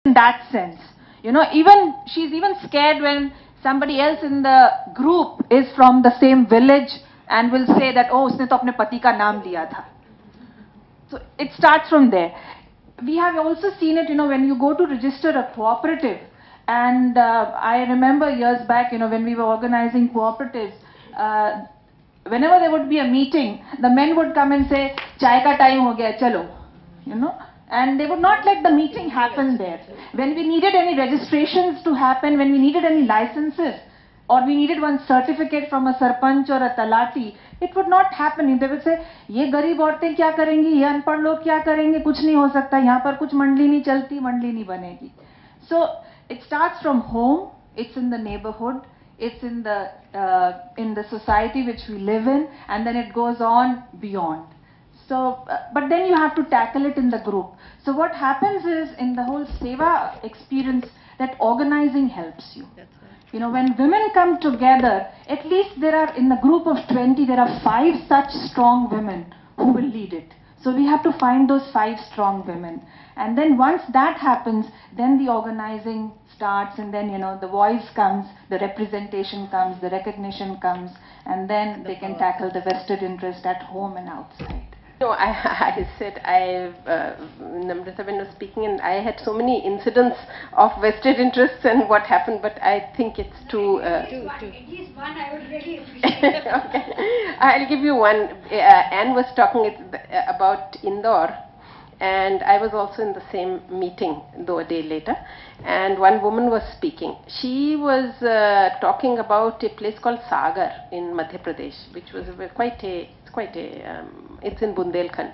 in that sense. You know, even she's even scared when somebody else in the group is from the same village and will say that, oh, usne to apne pati ka naam liya tha. So it starts from there. We have also seen it, you know, when you go to register a cooperative, and I remember years back, you know, when we were organizing cooperatives, whenever there would be a meeting, the men would come and say, chai ka time ho gaya, chalo, you know, and they would not let the meeting happen there. When we needed any registrations to happen, when we needed any licenses, or we needed one certificate from a sarpanch or a talati, it would not happen. They would say, ये गरीब औरतें क्या करेंगी, ये अनपढ़ लोग क्या करेंगे, कुछ नहीं हो सकता, यहाँ पर कुछ मंडली नहीं चलती, मंडली नहीं बनेगी. So it starts from home, it's in the neighborhood, it's in the society which we live in, and then it goes on beyond. So, but then you have to tackle it in the group. So what happens is, in the whole Seva experience, that organizing helps you. That's right. You know, when women come together, at least there are, in the group of 20, there are 5 such strong women who will lead it. So we have to find those 5 strong women. And then once that happens, then the organizing starts, and then, you know, the voice comes, the representation comes, the recognition comes, and then they can tackle the vested interest at home and outside. No, I said, Namrata when was speaking, and I had so many incidents of vested interests and what happened, but I think it's too... At least one I would really appreciate. Okay. I'll give you one. Anne was talking about Indore, and I was also in the same meeting, though a day later, and one woman was speaking. She was talking about a place called Sagar in Madhya Pradesh, which was it's in Bundelkhand.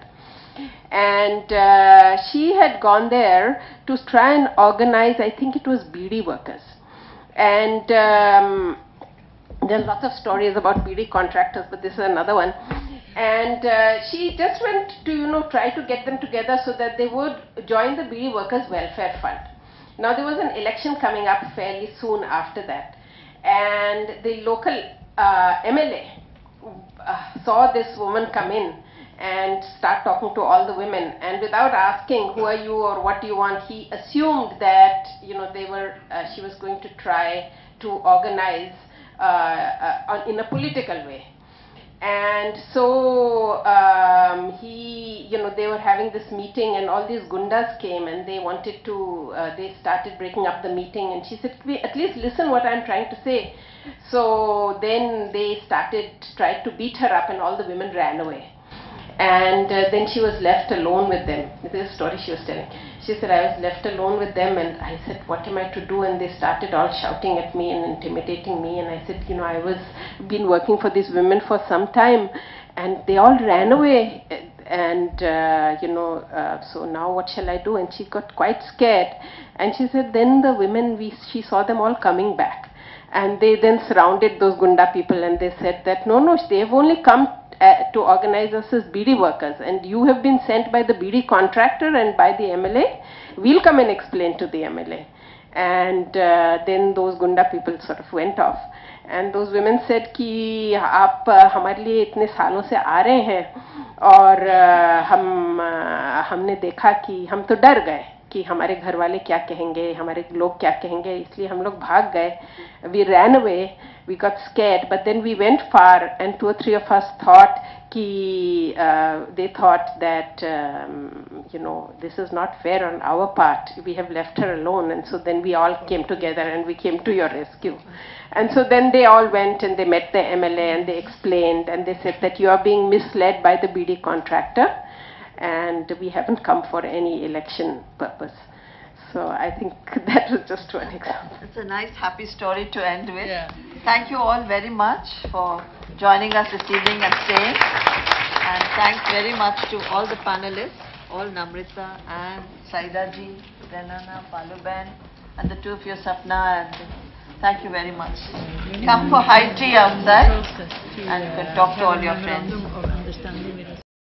And she had gone there to try and organize, I think it was BD workers. And there are lots of stories about BD contractors, but this is another one. And she just went to, you know, try to get them together so that they would join the BD Workers Welfare Fund. Now there was an election coming up fairly soon after that, and the local MLA saw this woman come in and start talking to all the women, and without asking who are you or what do you want, he assumed that, you know, they were she was going to try to organize in a political way. And so you know, they were having this meeting, and all these gundas came, and they wanted to, they started breaking up the meeting, and she said, at least listen what I'm trying to say. So then they tried to beat her up, and all the women ran away. And then she was left alone with them. This is a story she was telling. She said, I was left alone with them, and I said, what am I to do? And they started all shouting at me and intimidating me. And I said, you know, I was been working for these women for some time, and they all ran away. And you know, so now what shall I do? And she got quite scared. And she said, then the women, she saw them all coming back. And they then surrounded those Gunda people, and they said that, no, they've only come to organize us as BD workers, and you have been sent by the BD contractor and by the MLA. We'll come and explain to the MLA. And then those Gunda people sort of went off. And those women said कि आप हमारे लिए इतने सालों से आ रहे हैं, और हमने देखा कि हम तो डर गए कि हमारे घर वाले क्या कहेंगे, हमारे लोग क्या कहेंगे, इसलिए हम लोग भाग गए. We ran away, we got scared, but then we went far, and 2 or 3 of us thought कि they thought that you know, this is not fair on our part, we have left her alone. And so then we all came together and we came to your rescue. And so then they all went and they met the MLA, and they explained, and they said that you are being misled by the BD contractor, and we haven't come for any election purpose. So I think that was just one example. It's a nice, happy story to end with. Yeah. Thank you all very much for joining us this evening and staying. And thanks very much to all the panelists, all Namrita and Saidaji, Renana, Paluben, and the 2 of you, Sapna. And thank you very much. Come for high tea outside, and you can talk to all your friends.